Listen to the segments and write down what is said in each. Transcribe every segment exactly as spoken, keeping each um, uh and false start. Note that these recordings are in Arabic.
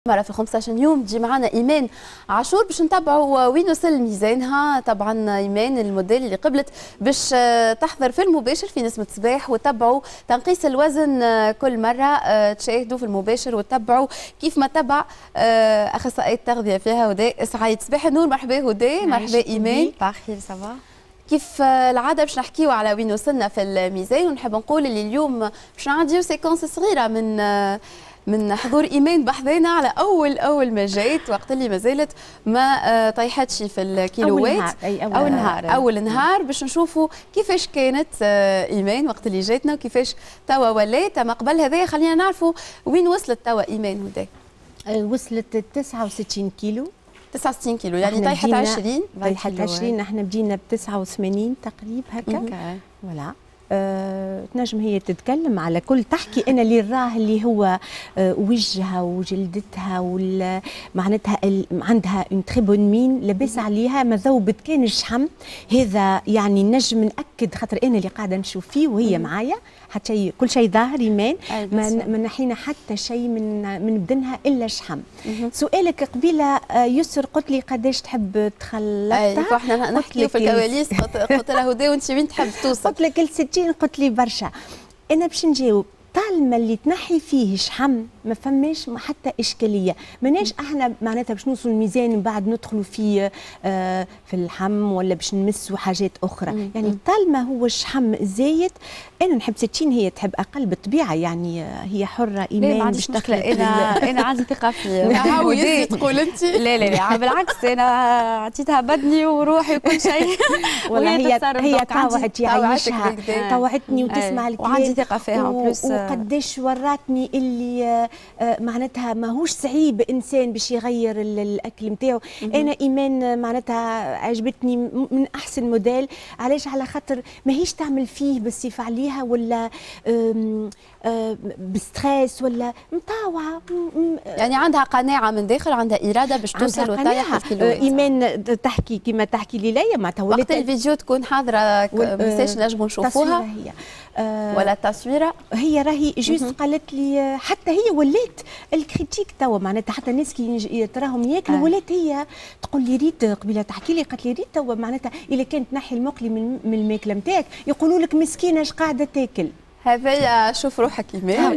مرة في خمسة عشر يوم تجي معنا ايمان عاشور باش نتابعوا وين وصل ميزانها. طبعا ايمان الموديل اللي قبلت باش تحضر في المباشر في نسمة صباح وتتبعوا تنقيس الوزن كل مرة، تشاهدوا في المباشر وتتبعوا كيف ما تبع اخصائية التغذية فيها هدى سعيد. صباح النور، مرحبا هدى. مرحبا ايمان. بخير سافا. كيف العادة باش نحكيو على وين وصلنا في الميزان، ونحب نقول اللي اليوم باش نعديو سيكونس صغيرة من من حضور ايمان بحذانا على اول اول ما جات، وقت اللي ما زالت ما طيحتش في الكيلوات. اول نهار أي أول, أول نهار اول نهار باش نشوفوا كيفاش كانت ايمان وقت اللي جاتنا وكيفاش توا ولات. اما قبل هذا خلينا نعرفوا وين وصلت توا ايمان هدى. وصلت تسعة وستين كيلو. تسعة وستين كيلو يعني طيحت عشرين. طيحت عشرين. احنا بدينا ب تسعة وثمانين تقريبا هكا. ولا أه، تنجم هي تتكلم على كل، تحكي انا اللي راه اللي هو أه وجهها وجلدتها وال معناتها عندها اون تري بون مين، لاباس عليها ما ذوبت كان الشحم هذا، يعني نجم ناكد خاطر انا اللي قاعده نشوف فيه وهي معايا، حتى شيء كل شيء ظاهر ايمان، ما, ما نحينا حتى شيء من من بدنها الا شحم. سؤالك قبيله يسر قلت لي قداش تحب تخلطها؟ ايوه احنا نحكيو في الكواليس. قلت لها هدى وانت وين تحب توصل؟ قلت لك الستين، قلت لي برشا. انا باش نجاوب طالما اللي تنحي فيه شحم ما فماش حتى اشكاليه، ماناش احنا معناتها باش نوصلوا الميزان من بعد ندخلوا في آه في اللحم ولا باش نمسوا حاجات اخرى. مم. يعني طالما هو الشحم زايد، انا نحب ستين، هي تحب اقل بالطبيعه، يعني هي حره ايمان باش تخلق. انا انا عندي ثقه فيه. هاوي تقول انت؟ لا لا لا بالعكس، انا عطيتها بدني وروحي وكل شيء. والله هي هي طاوعت يعيشها، طاوعتني وتسمع الكلام، وعندي ثقه فيها بلوس. وقداش وراتني اللي معناتها ماهوش صعيب انسان باش يغير الاكل نتاعو. انا ايمان معناتها عجبتني من احسن موديل. علاش؟ على خاطر ماهيش تعمل فيه بالصفه عليها ولا بستريس ولا مطاوعه، يعني عندها قناعه من داخل، عندها اراده باش توصل وتطيح الكيلوات. ايمان تحكي كما تحكي لي ليا معناتها وقت الفيديو تكون حاضره ميساج نجموا نشوفوها هي أه ولا التصويره. هي راهي جوست قالت لي، حتى هي ولات الكريتيك توا معناتها، حتى الناس كي تراهم ياكلوا أه. ولات هي تقول لي ريت قبيله تحكي لي، قالت لي ريت توا معناتها اذا كانت تنحي المقلي من, من الماكله نتاعك يقولوا لك مسكينه اش قاعده تاكل. هذايا شوف روحك ايمان.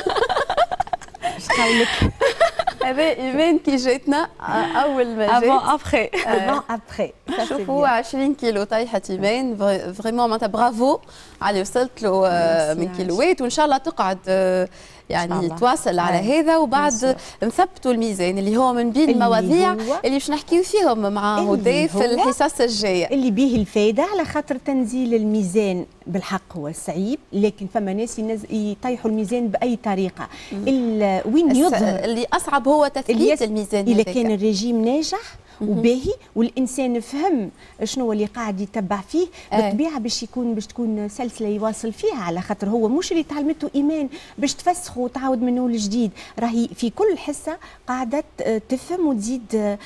اش قولك؟ هذا ايمان كي جاتنا اول ما جات افون ابخي افون ابخي. شوفوا عشرين كيلو طيحت ايمان، فريمون معناتها برافو على وصلت له من كيلوات، وان شاء الله تقعد يعني تواصل على هذا. وبعد نثبتوا الميزان اللي هو من بين المواضيع اللي باش نحكيو فيهم مع هدى في الحصص الجايه، اللي به الفائده، على خاطر تنزيل الميزان بالحق هو صعيب، لكن فما ناس يطيحوا الميزان باي طريقه. وين يظهر اللي اصعب هو تثبيت الميزان. اذا كان الرجيم ناجح وباهي والانسان فهم شنو اللي قاعد يتبع فيه، بالطبيعه باش يكون باش تكون سلسله يواصل فيها، على خاطر هو مش اللي تعلمته ايمان باش تفسخ وتعاود منه الجديد، راهي في كل حصه قاعده تفهم وتزيد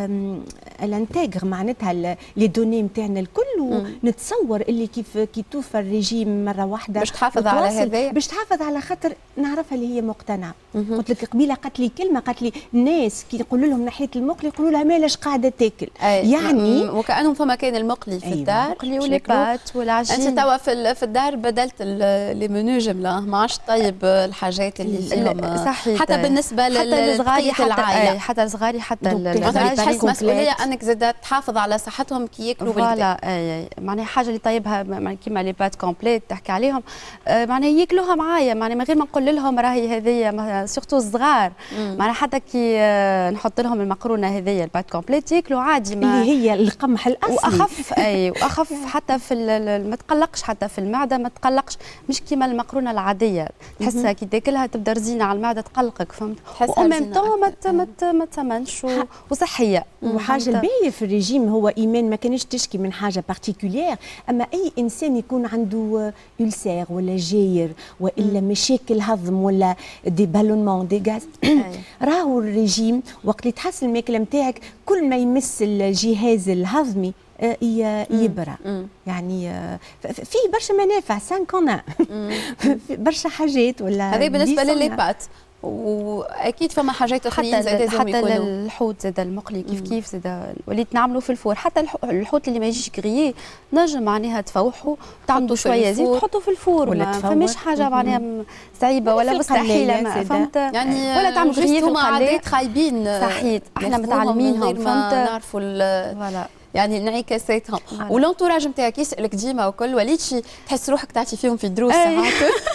الانتاغ معناتها لي دوني نتاعنا الكل، ونتصور اللي كيف كي توفى الرجيم مره واحده باش تحافظ على هذا، باش تحافظ على خاطر نعرفها اللي هي مقتنعه. قلت لك قبيله قالت لي كلمه، قالت لي الناس كي يقولوا لهم نحيت المقلي يقولوا لها مالاش قاعده تاكل. يعني وكانهم فما كان المقلي في أيوة. الدار، المقلي والبات والعجين. انت توا في في الدار بدلت لي منيو جمله، ما عادش طيب الحاجات اللي فيهم صحيح. حتى بالنسبه للصغاري العائله، حتى الصغاري حتى الصغاري تحس مسؤوليه انك زاد تحافظ على صحتهم كي ياكلوا بالكدا. فوالا معناها حاجه اللي طيبها كيما لي بات كومبليت تحكي عليهم، معناها ياكلوها معايا، معناها من غير ما نقول لهم راهي هذيا سورتو الصغار، معناها حتى كي نحط لهم المقرونه هذيا البات كومبليت ياكلوا عادي، ما اللي هي القمح الاصلي، واخف اي واخف حتى في ما تقلقش، حتى في المعده ما تقلقش، مش كيما المقرونه العاديه تحسها كي تاكلها تبدا رزينه على المعده تقلقك، فهمت؟ وميم طون ما ما تسمنش وصحيه. وحاجه الباهيه في الرجيم هو ايمان ما كانش تشكي من حاجه بارتيكولير، اما اي انسان يكون عنده ألسير ولا جاير والا مشاكل هضم ولا دي بالونمون دي غاز، راهو الرجيم وقت اللي تحس الماكله نتاعك كل ما يمس الجهاز الهضمي يبرى. يعني فيه برشا منافع، سان كون برشا حاجات. ولا هذه بالنسبه للي بات واكيد فما حاجات اخرين حتى زاد لازم حتى يكونوا الحوت زاد المقلي كيف كيف زاد وليت نعملوا في الفور. حتى الحوت اللي ما يجيش كريي نجم معناها تفوحوا تعملوا شويه زيت تحطوا في الفور، ما فماش حاجه معناها صعيبه ولا مستحيله، فهمت يعني ولا تعملوا غريات هما عادات خايبين صحيت احنا متعلمينهم، فهمت نعرفوا فوالا يعني انعكاساتهم. ولونتوراج نتاعك يسالك ديما وكل وليت شي تحس روحك تعطي فيهم في دروس ساعات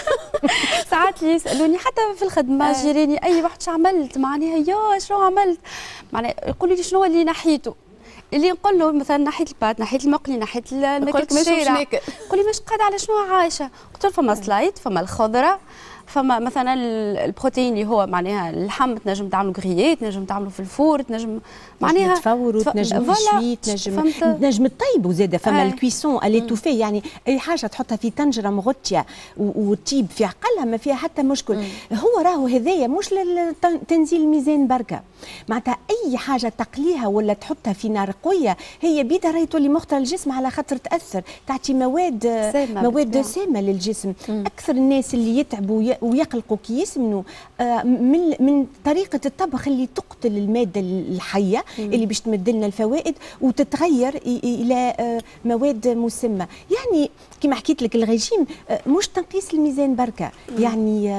ساعات يسالوني حتى في الخدمه جيراني اي واحد شو عملت معناها يا شنو عملت معناها يقولوا لي شنو اللي نحيته اللي نقول له مثلا نحيت البات نحيت المقلي نحيت الماكله الشارع يقول لي مش قاعده على شنو عايشه؟ قلت له فما سلايد فما الخضره فما مثلا البروتين اللي هو معناها اللحم تنجم تعملوا غريات تنجم تعملوا في الفور تنجم معناها تفوروا تنجم تشوي تنجم تنجم تطيبوا زاده فما الكويسون الي توفي يعني اي حاجه تحطها في طنجره مغطيه وتطيب في عقلها ما فيها حتى مشكل. مم. هو راهو هذايا مش لتنزيل الميزان بركه معناتها اي حاجه تقليها ولا تحطها في نار قويه هي بيدها راهي تولي مخطره للجسم على خاطر تاثر تعطي مواد سامة مواد سامه للجسم. مم. اكثر الناس اللي يتعبوا ويقلقوا كي يسمنوا من من طريقه الطبخ اللي تقتل الماده الحيه مم. اللي باش تمد لنا الفوائد وتتغير الى مواد مسمى. يعني كما حكيت لك الرجيم مش تنقيس الميزان بركه مم. يعني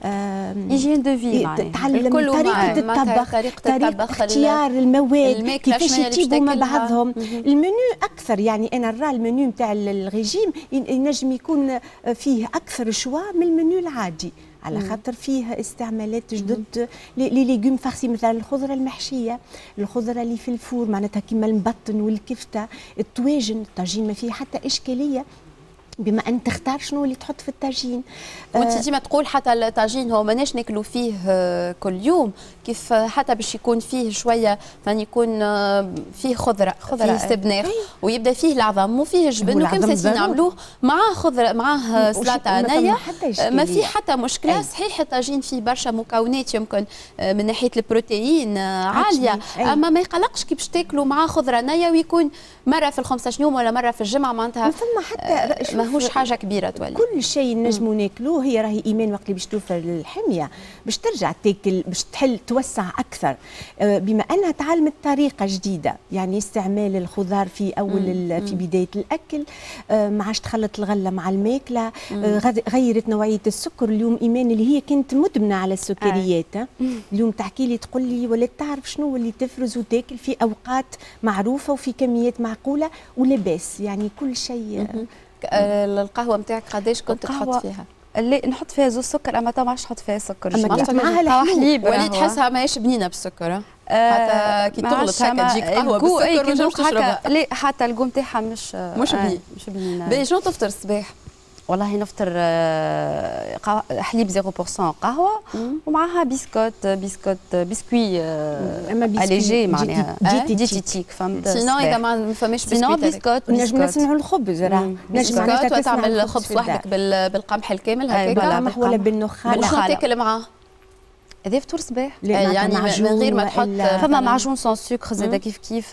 هيجين دو في تعلم طريقه الطبخ طريقه اختيار المواد كيفاش يجيبوا مع بعضهم. المنيو اكثر يعني انا نرى المنيو نتاع الرجيم ينجم يكون فيه اكثر شوا من المنيو العادي على خاطر فيه استعمالات جدد لي ليغوم فارسي مثلا الخضره المحشيه الخضره اللي في الفور معناتها كيما المبطن والكفته الطواجن الطاجين ما فيه حتى اشكاليه بما ان تختار شنو اللي تحط في الطاجين. وانت ديما تقول حتى الطاجين هو ماناش ناكلوا فيه كل يوم كيف حتى باش يكون فيه شويه ثاني يكون فيه خضره خضره فيه سبناخ ويبدا فيه العظم وفيه جبن وكم سي نعملوه معاه خضره معاه سلطه نيه ما فيه حتى مشكله. أي. صحيح الطاجين فيه برشا مكونات يمكن من ناحيه البروتين عاليه اما ما يقلقش كي باش تاكلوا معاه خضره نيه ويكون مره في الخمسة يوم ولا مره في الجمعه معناتها فما حتى ماهوش حاجه كبيره تولي كل شيء نجموا ناكلوه. هي راهي ايمان وقت اللي باش توفر الحميه باش ترجع تاكل باش تحل توسع اكثر بما انها تعلمت طريقه جديده يعني استعمال الخضار في اول مم. في بدايه الاكل ما عادش تخلط الغله مع الماكله غيرت نوعيه السكر. اليوم ايمان اللي هي كانت مدمنه على السكريات آه. اليوم تحكي لي تقول لي ولا تعرف شنو اللي تفرز وتاكل في اوقات معروفه وفي كميات معقوله ولباس يعني كل شيء. القهوه نتاعك قداش كنت تحط فيها؟ اللي نحط فيها زوز سكر اما تو ما عادش نحط فيها سكر اما نحط معاها الحليب وليت تحسها ماهيش بنينه بالسكر حتى كي تغلط هكا تجيك قهوه بالسكر وجوش تشربها. لا حتى الجو نتاعها مش مش بنين مش بنين. باهي شنو تفطر الصباح؟ والله نفطر حليب صفر بالمئة قهوه ومعها بسكوت بسكوت بسكوي اليجي معناها ديتيتيك فهمت. سينو اذا ما فماش بسكوت نجم نصنعوا الخبز راه نجم تعمل خبز وحدك بالقمح الكامل هكاك بالقمح ولا بالنخال. وشنو تاكل معاه؟ هذا فطور صباح يعني من غير ما تحط فما معجون سون سكر زاد كيف كيف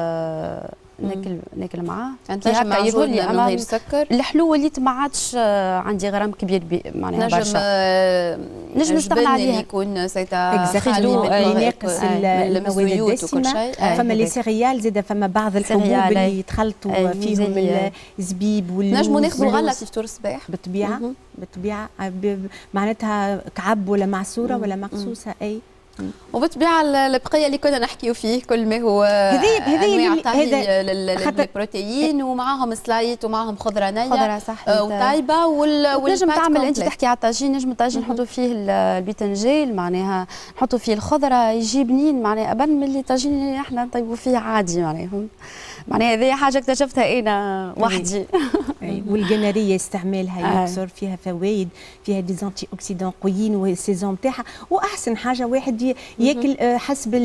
ناكل ناكل معاه انت هكا يقول لي من غير سكر. الحلو وليت ما عادش عندي غرام كبير معناها برشا نجم نستغنى عليه يكون سيتا يناقص المواد الدسمه. فما لي سيريال زاد فما بعض الحبوب اللي يتخلطوا فيهم الزبيب واللوز. نجموا ناخذوا الغله في فطور الصباح بالطبيعه بالطبيعه معناتها كعب ولا معصوره ولا مقصوصه اي وبالطبيعه البقيه اللي كنا نحكيو فيه كل ما هو هذه هذا للبروتين ومعاهم سلايت ومعاهم خضره نيه خضره صح وطايبه ونجم تعمل انت تحكي على الطاجين نجم الطاجين نحطوا فيه البيتنجيل معناها نحطوا فيه الخضره يجي بنين معناها ابن من اللي الطاجين اللي احنا نطيبوا فيه عادي معناها معناها هذه حاجه اكتشفتها انا وحدي. والجنريه استعمالها يكثر فيها فوائد فيها دي زانتي اوكسيدون قويين والسيزون نتاعها واحسن حاجه واحد ياكل حسب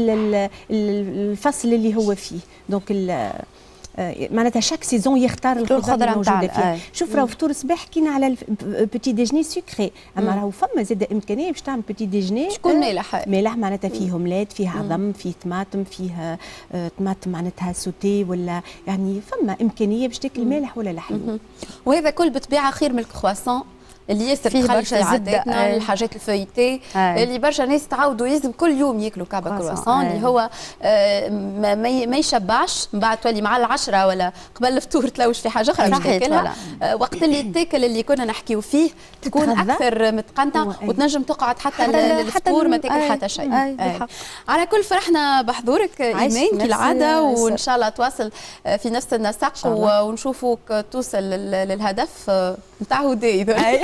الفصل اللي هو فيه دونك معناتها شاك سيزون يختار الخضره الموجوده فيها. شوف راهو فطور الصباح حكينا على البوتي ديجني سكري اما راهو فما زاد امكانيه باش تعمل بوتي ديجني شكون مالح مالح معناتها فيه اومليت فيه عظم فيه طماطم فيه طماطم معناتها سوتي ولا يعني فما امكانيه باش تاكل مالح ولا لحم. وهذا كل بطبيعه خير من الكرواسون اللي ياسر فيه تخلي برشا في زبدة، عاداتنا، أي. الحاجات الفويتي أي. اللي برشا ناس تعودوا يلزم كل يوم ياكلوا كعبه كرواسون، اللي هو آه، ما, ما ما يشبعش، من بعد تولي مع العشرة ولا قبل الفطور تلوش في حاجه اخرى باش تاكلها. آه، وقت اللي تاكل اللي كنا نحكيو فيه تكون تتغذى. اكثر متقنطه وتنجم تقعد حتى حتى للفطور ما تاكل أي. حتى شيء. أي. أي. على كل فرحنا بحضورك ايمان كالعاده، وان شاء الله تواصل في نفس النسق ونشوفوك توصل للهدف نتاع هداي.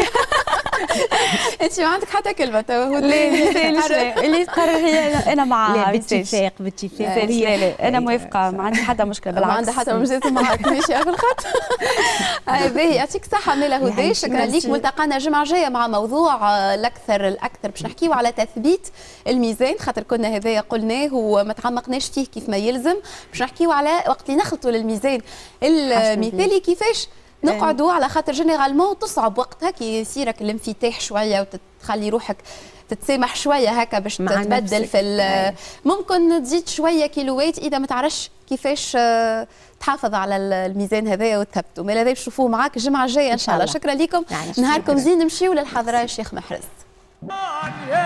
انت ما عندك حتى كلمه توا هداي اللي تقرر هي انا مع لا باتفاق باتفاق. لا لا انا موافقه، ما عندي حتى مشكله بالعكس. ما عندها حتى مجازة معك. ماشي يا بالخط. باهي يعطيك الصحه ميلا هداي، شكرا ليك. ملتقانا الجمعه الجايه مع موضوع الاكثر الاكثر باش نحكيو على تثبيت الميزان، خاطر كنا هذايا قلناه وما تعمقناش فيه كيف ما يلزم. باش نحكيو على وقت اللي نخلطوا للميزان المثالي كيفاش نقعدوا، على خاطر جينيرالمون تصعب وقتها كي يصيرك الانفتاح شويه وتخلي روحك تتسامح شويه هكا باش تتبدل في ممكن تزيد شويه كيلوات اذا ما تعرفش كيفاش تحافظ على الميزان هذايا وتثبته. مالا هذا نشوفوه معاك الجمعه الجايه ان شاء الله. شكرا لكم، نهاركم زين. نمشيو للحضره الشيخ محرز.